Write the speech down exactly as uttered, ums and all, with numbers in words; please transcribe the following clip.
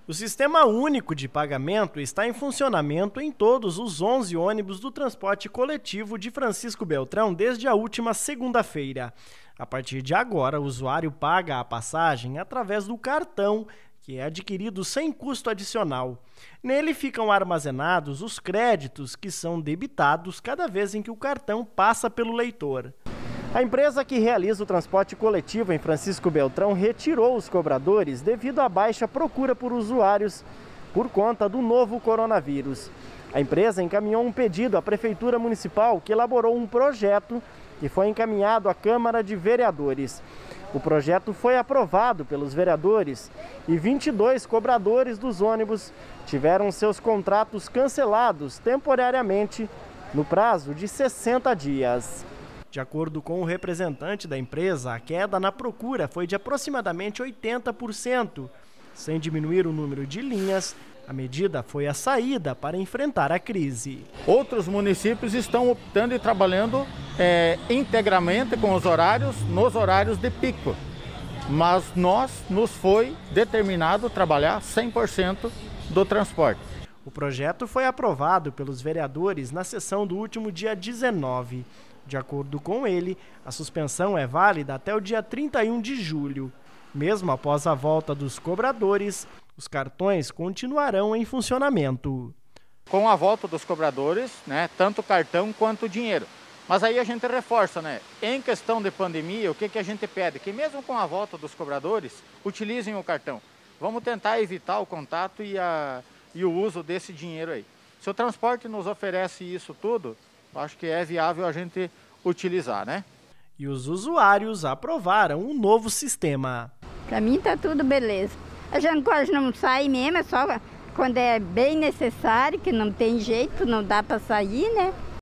O Sistema Único de Pagamento está em funcionamento em todos os onze ônibus do transporte coletivo de Francisco Beltrão desde a última segunda-feira. A partir de agora, o usuário paga a passagem através do cartão, que é adquirido sem custo adicional. Nele ficam armazenados os créditos que são debitados cada vez em que o cartão passa pelo leitor. A empresa que realiza o transporte coletivo em Francisco Beltrão retirou os cobradores devido à baixa procura por usuários por conta do novo coronavírus. A empresa encaminhou um pedido à Prefeitura Municipal, que elaborou um projeto que foi encaminhado à Câmara de Vereadores. O projeto foi aprovado pelos vereadores e vinte e dois cobradores dos ônibus tiveram seus contratos cancelados temporariamente no prazo de sessenta dias. De acordo com o representante da empresa, a queda na procura foi de aproximadamente oitenta por cento. Sem diminuir o número de linhas, a medida foi a saída para enfrentar a crise. Outros municípios estão optando e trabalhando é, integralmente com os horários, nos horários de pico. Mas nós, nos foi determinado trabalhar cem por cento do transporte. O projeto foi aprovado pelos vereadores na sessão do último dia dezenove. De acordo com ele, a suspensão é válida até o dia trinta e um de julho. Mesmo após a volta dos cobradores, os cartões continuarão em funcionamento. Com a volta dos cobradores, né, tanto cartão quanto dinheiro. Mas aí a gente reforça, né? Em questão de pandemia, o que, que a gente pede? Que mesmo com a volta dos cobradores, utilizem o cartão. Vamos tentar evitar o contato e, a, e o uso desse dinheiro aí. Se o transporte nos oferece isso tudo, acho que é viável a gente utilizar, né? E os usuários aprovaram um novo sistema. Para mim tá tudo beleza. A gente quase não sai mesmo, é só quando é bem necessário, que não tem jeito, não dá para sair, né?